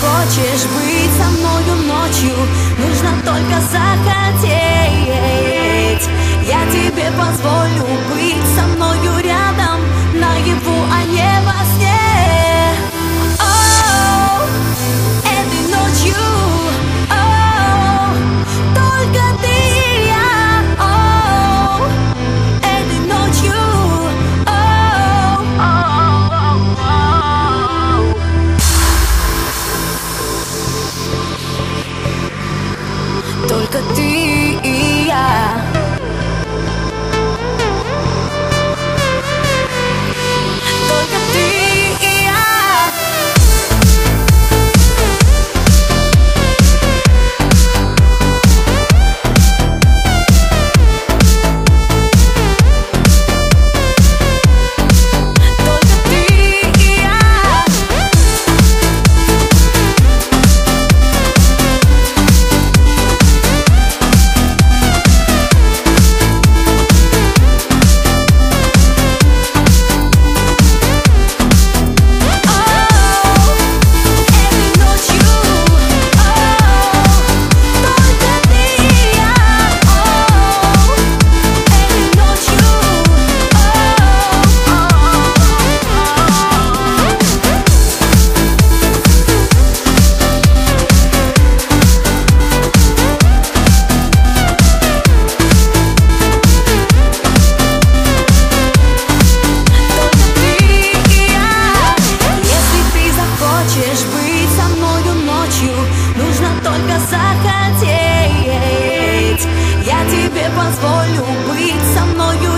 захочешь быть со мною ночью, нужно только захотеть. Я тебе позволю быть со мною рядом, наяву, а не во сне. Оу, этой ночью, оу, только ты и я. Оу, этой ночью, оу, оу, оу. Только ты и я. Только ты и я. Только ты и я. Если ты захочешь быть со мною ночью, нужно только захотеть. Я тебе позволю быть со мною